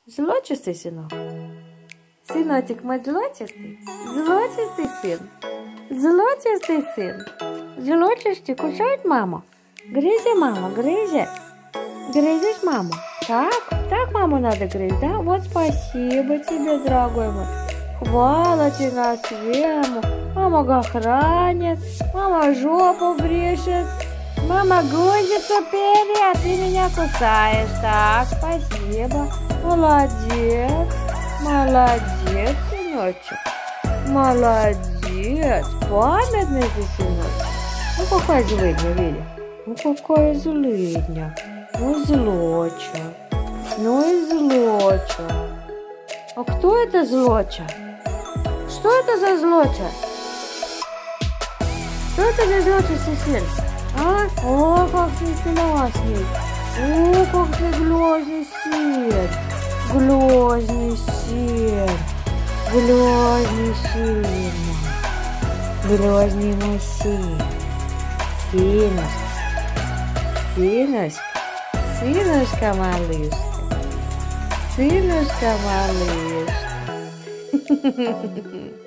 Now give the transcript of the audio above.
Злочистый сынок. Сыночек мой злочистый. Злочистый сын. Злочистый сын. Злочистый кусает маму. Грызи мама, грызи. Грызешь маму? Так маму надо грызть, да? Вот спасибо тебе, дорогой мой. Хвала тебе на свему. Мама охранит, мама жопу брешет, мама грузится вперед, ты меня кусаешь. Так, спасибо. Молодец, молодец, сыночек. Молодец, памятный ты, сыночек. Ну какая злыдня, Виля? Ну какая злыдня. Ну злоча. Ну и злоча. А кто это злоча? Что это за злоча? Что это за злочистый сын? А? О, как ты классный. О, как ты глазный сын. Глазный сын. Глазный сын. Глазный мой сын. Сыночка. Сыночка. Сыночка малышка. Сыночка малышка.